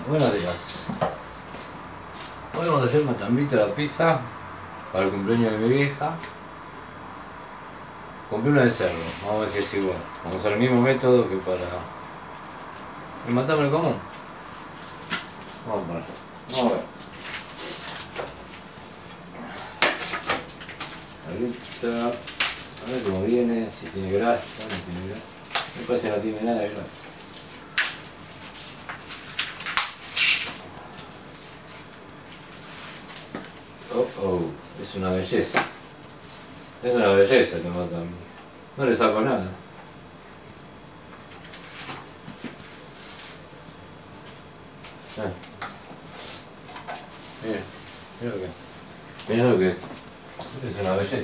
Buenos días. Hoy vamos a hacer matambito a la pizza para el cumpleaños de mi vieja. Compré una de cerdo, vamos a ver si es igual. Vamos a usar el mismo método que para el matambre común. Vamos a poner. Vamos a ver. Ahorita, a ver cómo viene, si tiene grasa, no tiene grasa. Me parece que no tiene nada de grasa. Es una belleza. Es una belleza que matambre. No le saco nada. Mira, mira lo que. Mira lo que. Es una belleza.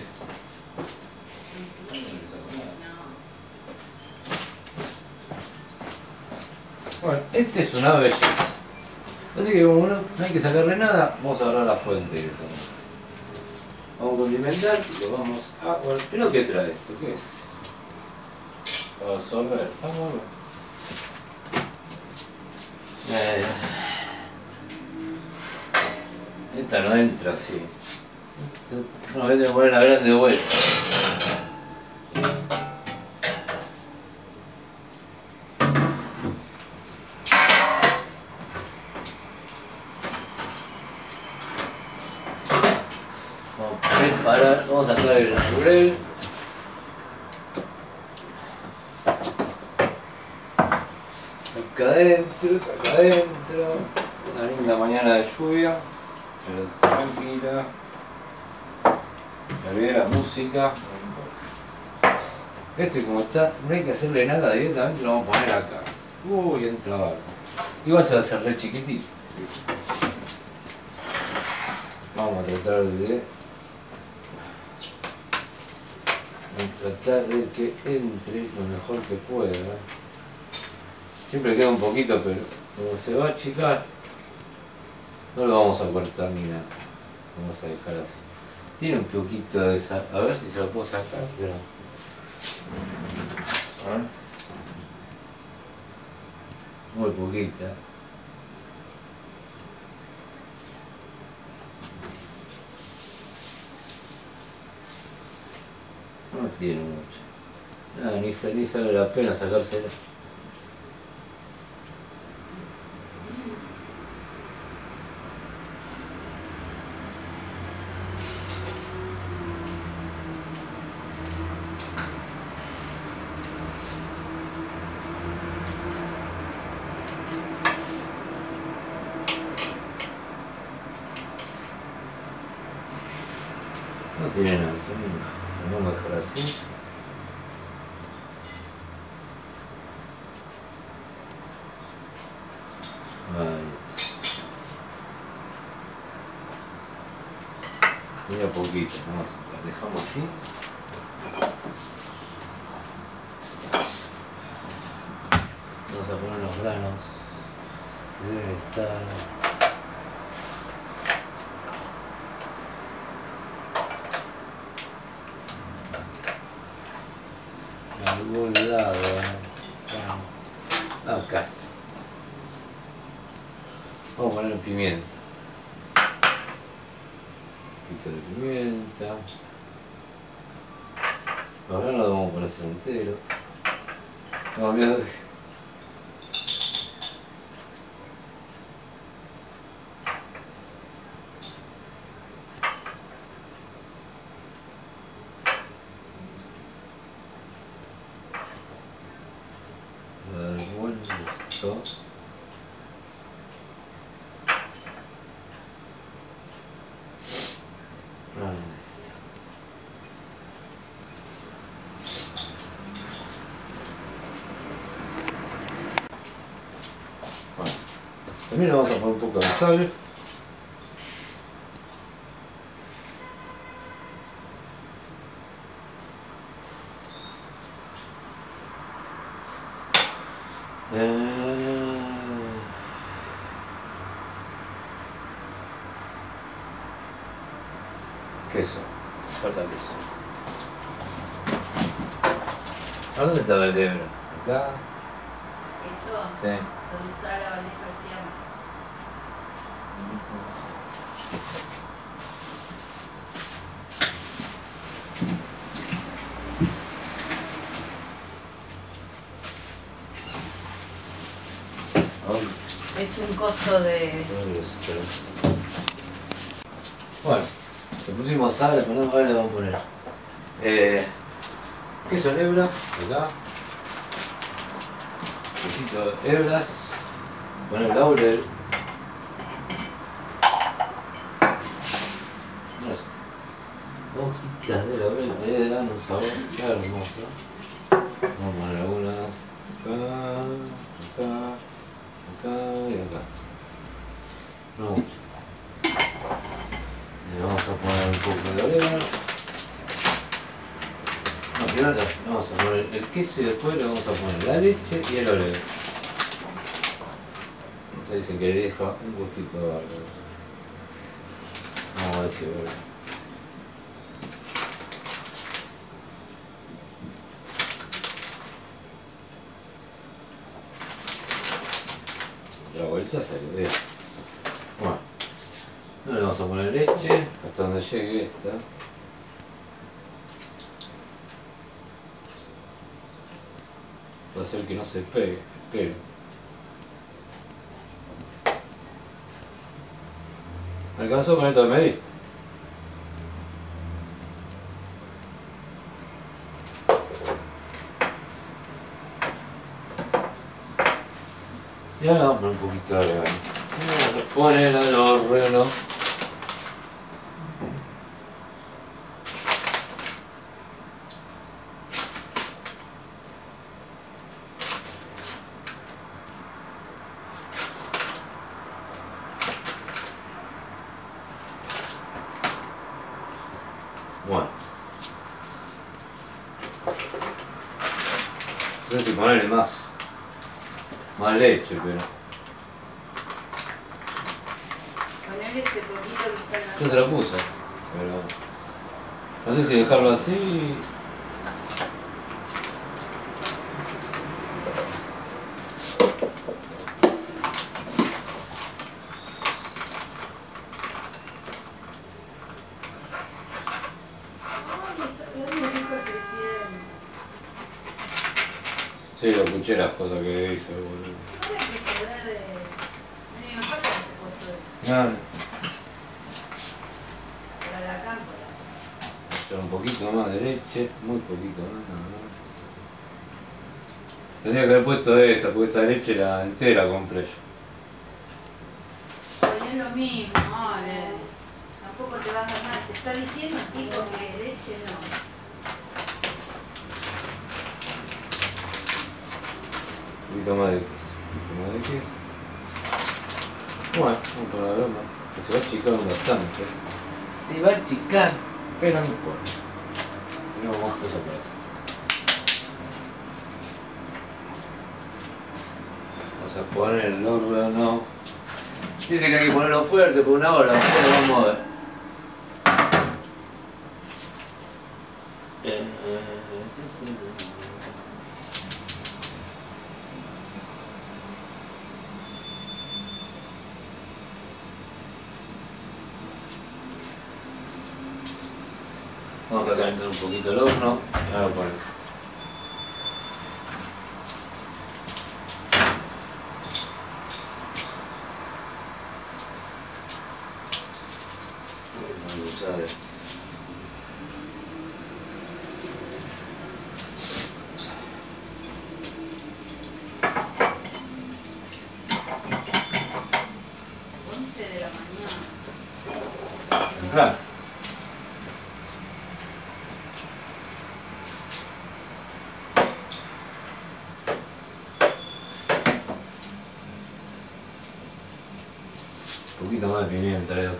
Bueno, este es una belleza. Así que como no hay que sacarle nada, vamos a agarrar la fuente directamente. Vamos a condimentar y lo vamos a... Bueno, ¿pero qué trae esto? ¿Qué es? Para absorber. Vamos a ver. Esta no entra así. No, voy a poner la grande vuelta. Vamos a preparar, vamos a sacar el laurel. Acá adentro. Una linda mañana de lluvia, pero tranquila. Se olvide la música. Este como está, no hay que hacerle nada directamente, lo vamos a poner acá. Uy, entra barro. Igual se va a hacer re chiquitito. Vamos a tratar de que entre lo mejor que pueda. Siempre queda un poquito, pero como se va a achicar, no lo vamos a cortar ni nada. Vamos a dejar así. Tiene un poquito de esa, a ver si se lo puedo sacar, pero... A ver. Muy poquita. No tiene mucho. Nada, ni sale la pena sacársela. No tiene nada, se vamos a dejar así. Ahí está. Tenía poquito, vamos a dejamos así. Vamos a poner los granos que deben estar. Algún lado, acá. Vamos a poner pimienta. Un poquito de pimienta. Los granos los vamos a poner entero. No, mira. Esto. Bueno, también le vamos a poner un poco de sal. Queso, falta queso. ¿A dónde estaba el Debra? ¿Acá? Eso, Sí. donde está la bandeja al Es un coso de... Bueno, le pusimos sal, ahora le vamos a poner queso en hebra, acá. Quesito de hebras. Poner laurel. Hojitas de laurel, ahí le dan un sabor hermoso. Vamos a poner algunas acá y acá. No mucho. Le vamos a poner un poco de orégano. No, primero le vamos a poner el queso y después le vamos a poner la leche y el orégano. Entonces dicen que le deja un gustito bárbaro. Vamos a ver si es verdad. La vuelta salió bien. Bueno, ahora le vamos a poner leche hasta donde llegue esta. Va a hacer que no se pegue, pero ¿me alcanzó con esto que me diste? Y ahora vamos a poner un poquito de orégano. Vamos a poner al horno. Bueno. No sé si ponerle más leche, pero Poner ese poquito que está en la... yo se lo puse, pero no sé si dejarlo así. Sí, lo escuché las cosas que dice, boludo. Ahora que se da de... Mi papá que hace puesto Nada. para la cámpora. Un poquito más de leche, muy poquito más, nada más. Tendría que haber puesto esta, porque esta leche la entera compré yo. Pero es lo mismo, Ale. Tampoco te va a ganar. Te está diciendo el tipo que leche no. Un poquito más de queso. Bueno, vamos para la broma. Que se va achicando bastante. Se va a achicar, pero no importa. Tenemos más cosas para hacer. Vamos a poner el horno. Dice que hay que ponerlo fuerte por una hora, pero vamos a ver. Vamos a calentar un poquito el horno y ahora lo ponemos. Vamos a usar De la mañana. claro. Un poquito más de pimienta, loco.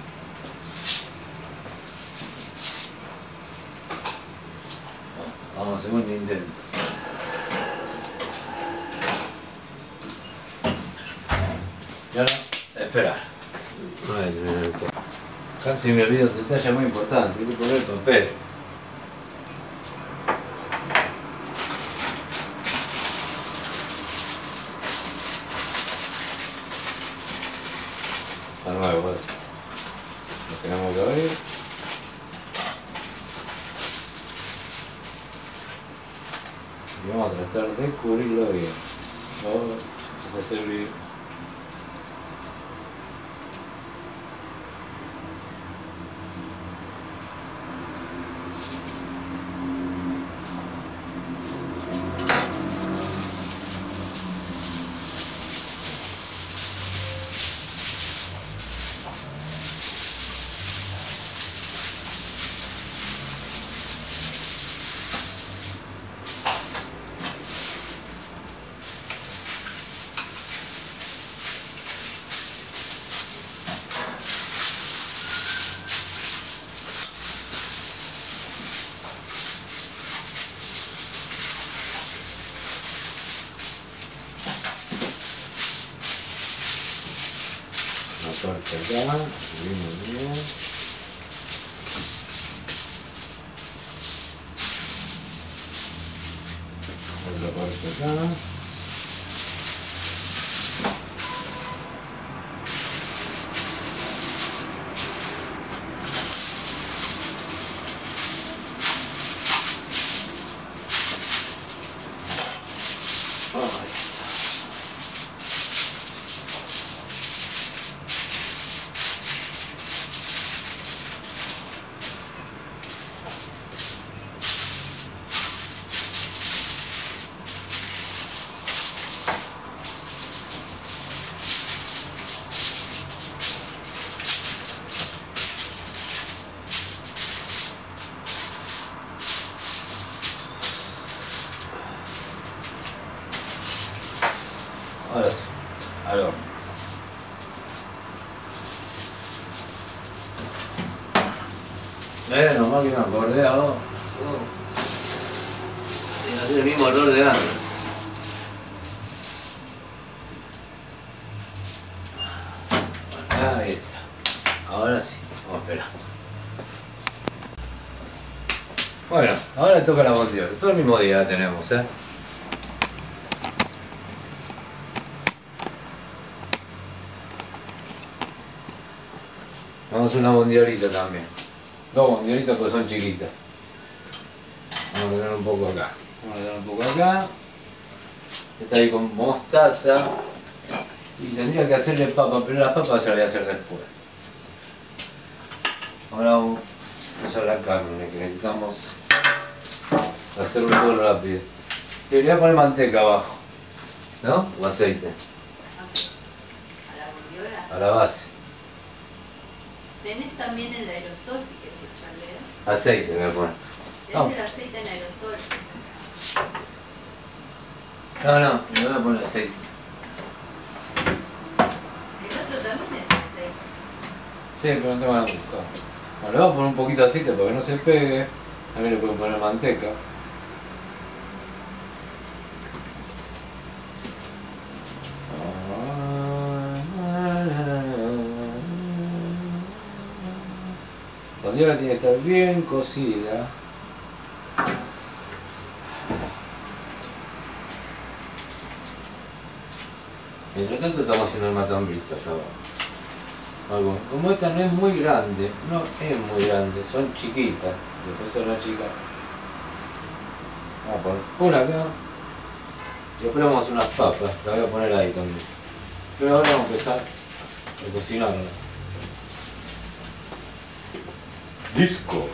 Vamos intento. Y ahora, esperar. Casi me olvido un detalle muy importante, hay que poner el papel. De nuevo, lo tenemos que abrir. Y vamos a tratar de cubrirlo bien. Vamos a servir. Corta acá, subimos bien. Otro corte acá. Ahora sí, al horno. Nomás que me acordé ahora. Sin hacer el mismo error de antes. Ahí está. Ahora sí, vamos a esperar. Bueno, ahora toca la bondiola. Todo el mismo día tenemos, Vamos a hacer una bondiolita también. Dos bondiolitas porque son chiquitas. Vamos a poner un poco acá. Vamos a poner un poco acá. Está ahí con mostaza. Y tendría que hacerle papas, pero las papas se las voy a hacer después. Ahora vamos a usar la carne que necesitamos hacerlo todo rápido. Debería poner manteca abajo, ¿no? O aceite. ¿A la bondiola? A la base. Tenés también el aerosol si querés echarle. Aceite voy a poner. Tenés el aceite en aerosol. No, le voy a poner aceite. El otro también es aceite. Sí, pero no te van a buscar. Bueno, le vamos a poner un poquito de aceite para que no se pegue. También le pueden poner manteca. La bondiola tiene que estar bien cocida. Mientras tanto estamos haciendo el matambrito ya va. Como esta no es muy grande, son chiquitas, después son las chicas. Vamos a poner una acá. Y después vamos a hacer unas papas, las voy a poner ahí también. Pero ahora vamos a empezar a cocinarla. Disco.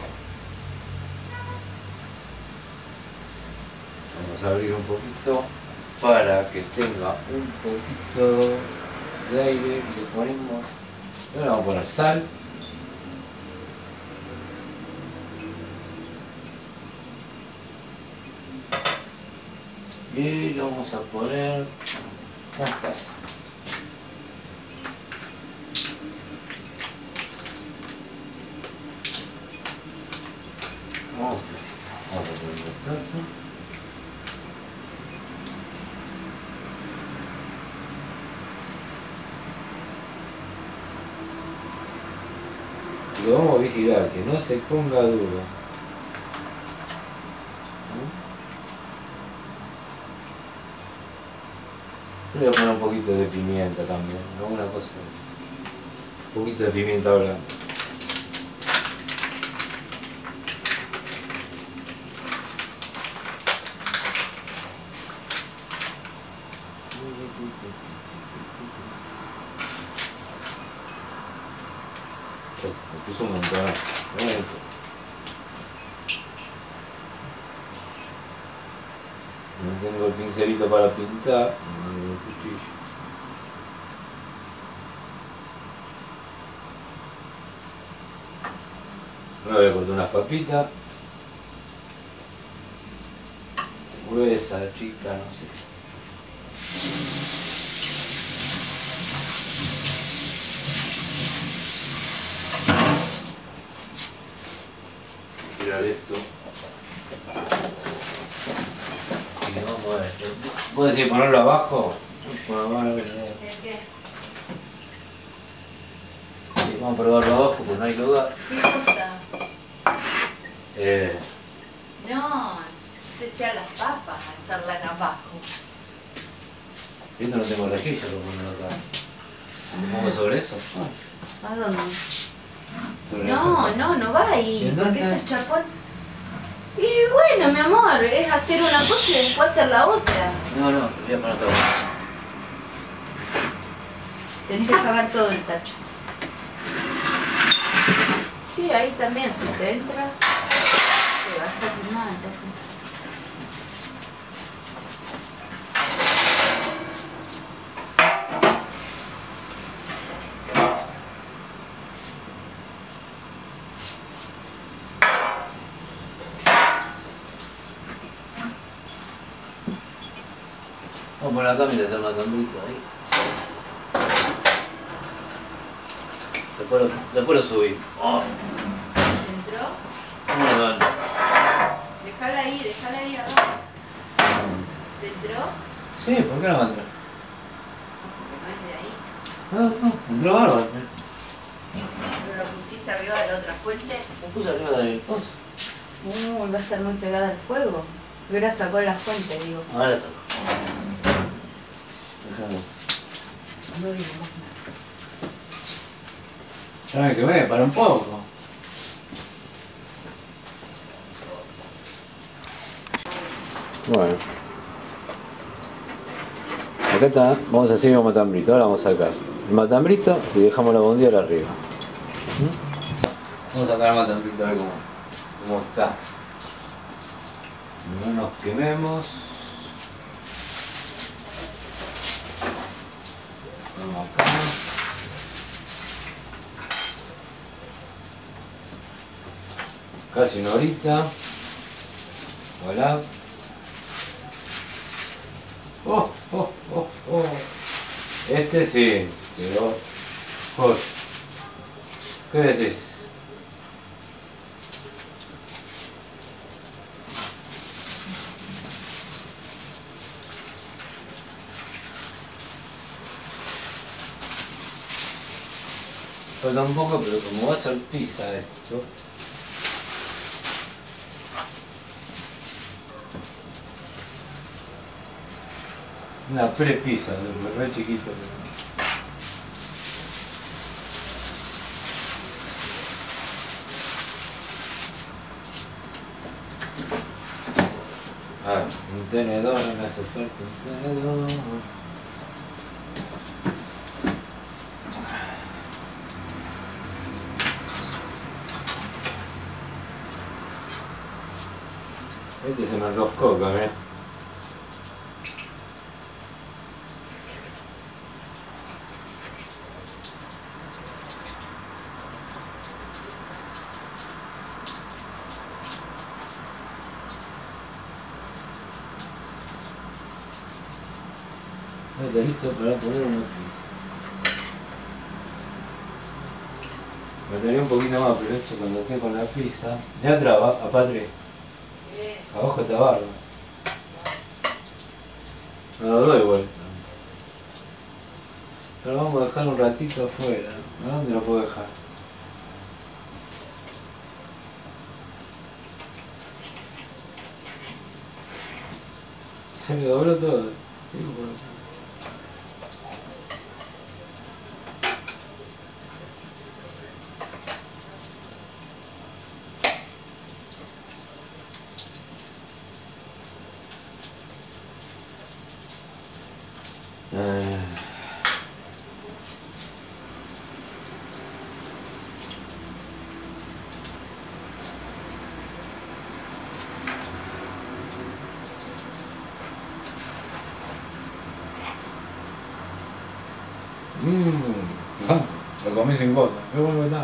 Vamos a abrir un poquito para que tenga un poquito de aire y le ponemos. Ahora vamos a poner sal. Y le vamos a poner mostaza. Mostacita. Vamos a poner mostaza. Y lo vamos a vigilar, que no se ponga duro. Le voy a poner un poquito de pimienta también, alguna cosa. Un poquito de pimienta blanca. Me puso un montón. No tengo el pincelito para pintar, no tengo el cuchillo. Ahora voy a cortar unas papitas. Gruesa, chica, no sé. Tirar esto. Y vamos a ver. ¿Puedo decir ponerlo abajo? Bueno, ¿El qué? Sí, vamos a probarlo abajo porque no hay lugar. ¿Qué cosa? No, sea las papas, hacerlas abajo. Esto no tengo rejilla, lo pongo acá. ¿Lo pongo sobre eso? ¿A dónde? Sobre No, esto. no, no va ahí, ¿Y porque entonces? ese chapón... Y bueno, mi amor, es hacer una cosa y después hacer la otra. No, no, voy a poner todo. Tenés que sacar todo el tacho. Sí, ahí también, si te entra, te vas a quemar. Vamos a poner acá mientras está matandito ahí. Después lo subí. Oh, ¿Entró? ¿cómo lo dan? Déjala ahí abajo. ¿Te entró? Sí, ¿por qué no va a entrar? No es de ahí. No, entró bárbaro. ¿Pero lo pusiste arriba de la otra fuente? Lo puse arriba del coso. Va a estar muy pegada al fuego. Hubiera sacado la fuente, digo. Ahora saco. Déjame. No digo más nada. ¿Sabes qué ve? Para un poco. Bueno. Acá está, vamos a hacer un matambrito, ahora vamos a sacar el matambrito y dejamos la bondiola arriba. Vamos a sacar el matambrito a ver cómo está. No nos quememos. Vamos acá. Casi una horita. Voilà. Oh, oh, oh, oh. Este sí, quedó. Jorge, ¿qué decís? Falta un poco, pero como va a ser pizza esto. Una pre-pizza, re chiquito. Ah, un tenedor, me hace falta un tenedor. Este se me enroscó acá, ¿eh? Está listo para poner una pizza. Me daría un poquito más, pero esto cuando esté con la pizza. Ya traba, a Patri. Abajo está barro. No lo doy vuelta. Pero vamos a dejar un ratito afuera. ¿A dónde lo puedo dejar? Se me dobló todo. Lo comí sin cosa, qué bueno que está.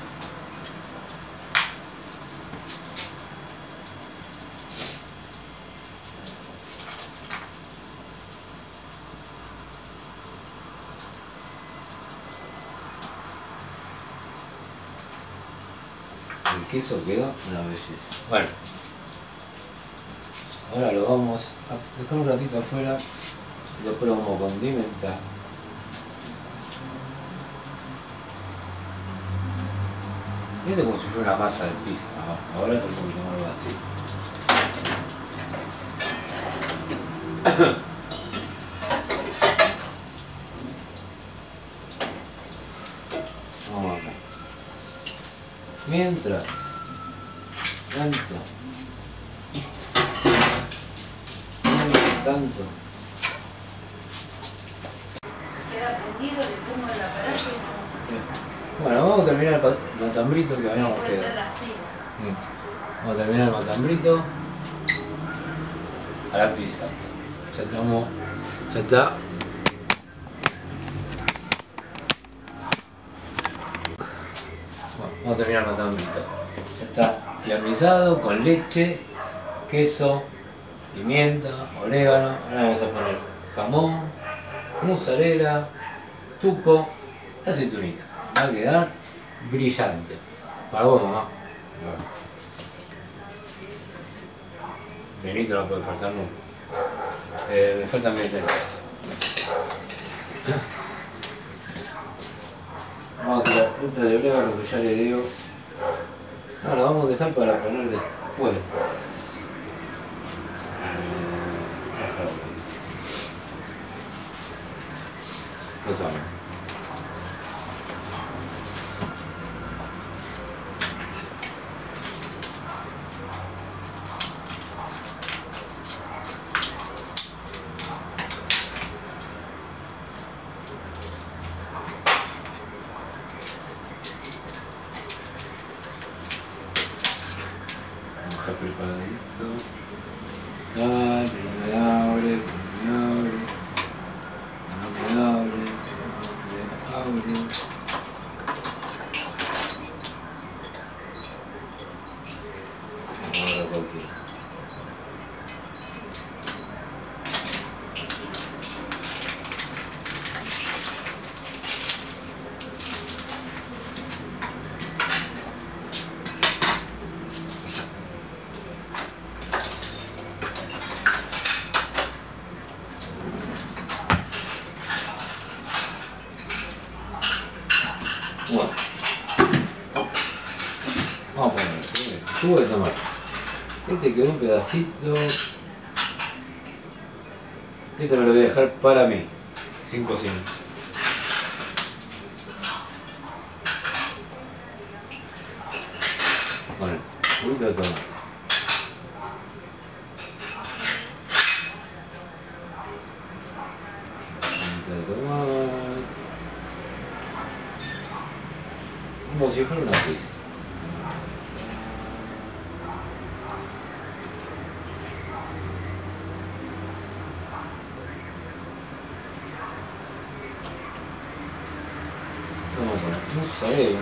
El queso quedó una belleza. Bueno, ahora lo vamos a dejar un ratito afuera y después lo vamos a condimentar. Viene como si fuera una masa de pizza, ¿no? Ahora está un poquito más así. Vamos acá. Mientras tanto. Queda prendido, le pongo el aparato y no. Bueno, vamos a terminar el matambrito que habíamos Puede ser quedado. lastima. Vamos a terminar el matambrito a la pizza. Ya está. Bueno, vamos a terminar el matambrito. Ya está tiamizado con leche, queso, pimienta, orégano. Ahora vamos a poner jamón, mozzarella, tuco, aceitunita. Va a quedar brillante. Para vos, mamá. Benito no puede faltar nunca. Me falta mi tema. Vamos a tirar esta de orégano que ya le dio. No, la vamos a dejar para poner después. Empezamos. Está preparadito. Dale, no me abre, no me abre, no me abre. Ahora cualquiera. Bueno, vamos a poner jugo de tomate. Este quedó un pedacito. Este me lo voy a dejar para mí, sin cocinar. Bueno, juguito de tomate. Juguito de tomate. Como si fuera una pizza. Vamos a poner mozzarella.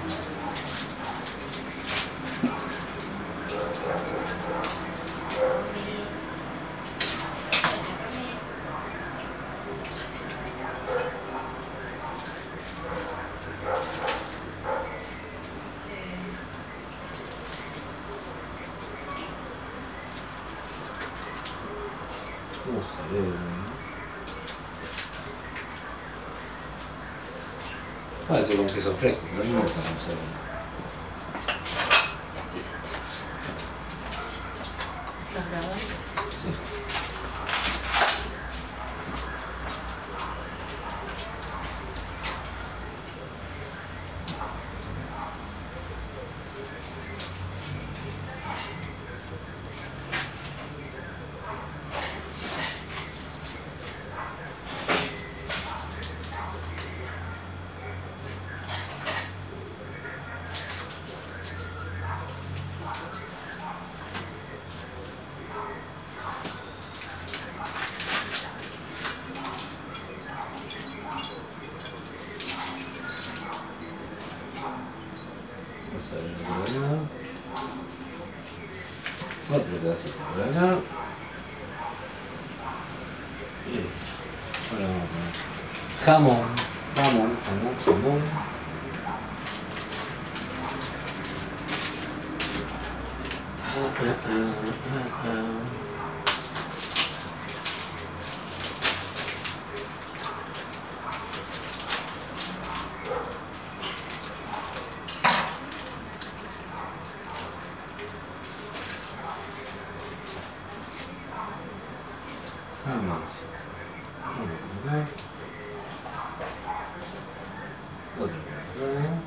Eso con queso fresco, no me gusta la mozzarella. Sí. ¿Estás grabando? Sí. Otro pedacito por acá. Y listo. Ahora vamos a poner jamón. Jamón. Vamos. Otro por acá.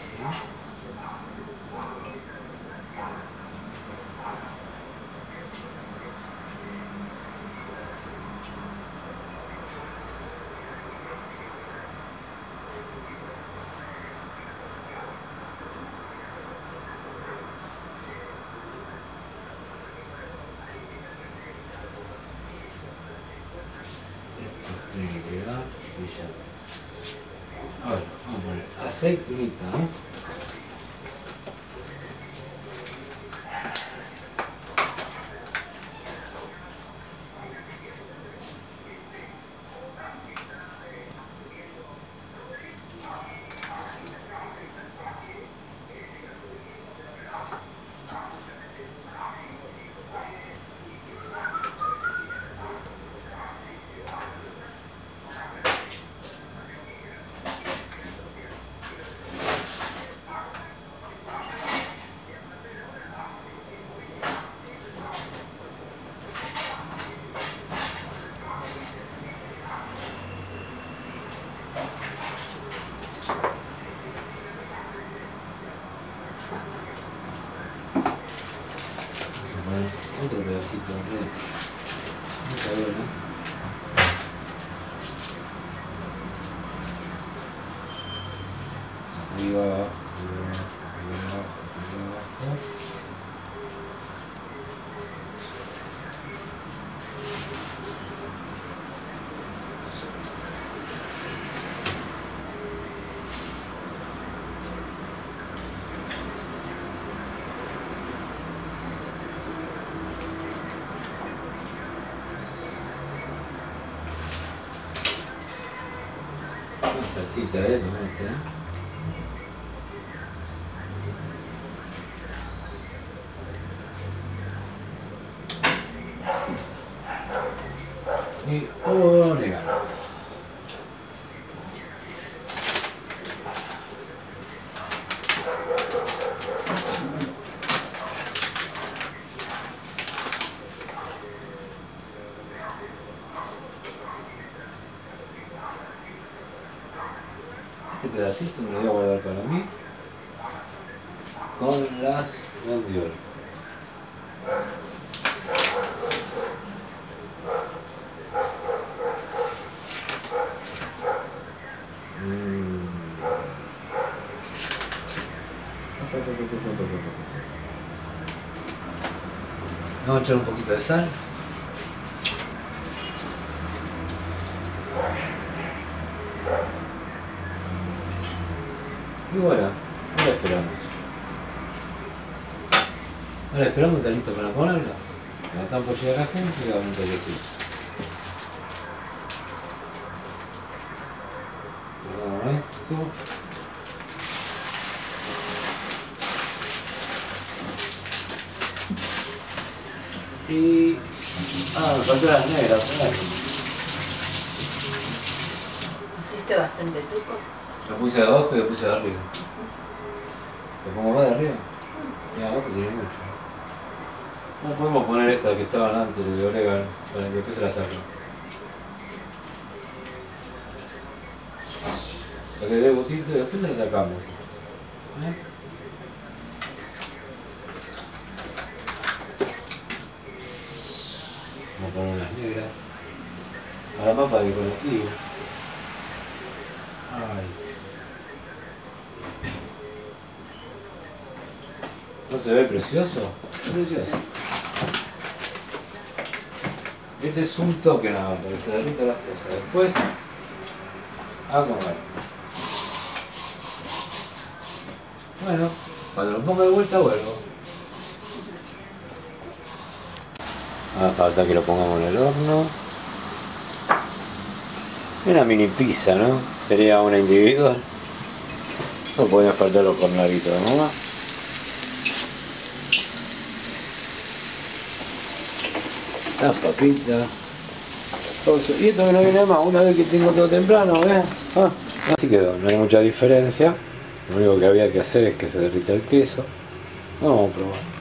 Esto tiene que quedar brillante. Ahora vamos a poner aceitunita. Otro pedacito de cadena. Arriba, abajo. Una salsita de tomate, y orégano. Este pedacito me lo voy a guardar para mí con las bondiolas. Vamos a echar un poquito de sal. Y bueno, ahora esperamos. Ahora esperamos, ¿está listo para ponerlo? Ya están por llegar la gente y vamos a ver que sí. Vamos esto. Y... me faltó las negras, ¿verdad? Hiciste bastante tuco. Lo puse de abajo y lo puse de arriba. ¿Lo pongo más de arriba? Y abajo tiene mucho. No podemos poner esta que estaban antes de orégano para que después se la saque. Para que dé gustito y después se la sacamos. Vamos a poner unas negras. A la papa de colectivo. Ay. ¿No se ve precioso? Precioso. Este es un toque nada más, para que se derritan las cosas. Después, a comer. Bueno, cuando lo ponga de vuelta vuelvo. Ahora falta que lo pongamos en el horno. Una mini pizza, ¿no? Sería una individual. No podía faltar los cornalitos, ¿no? Las papitas. Y esto que no viene más, una vez que tengo todo temprano, ¿ves? Así quedó, no hay mucha diferencia. Lo único que había que hacer es que se derrita el queso. Vamos a probar.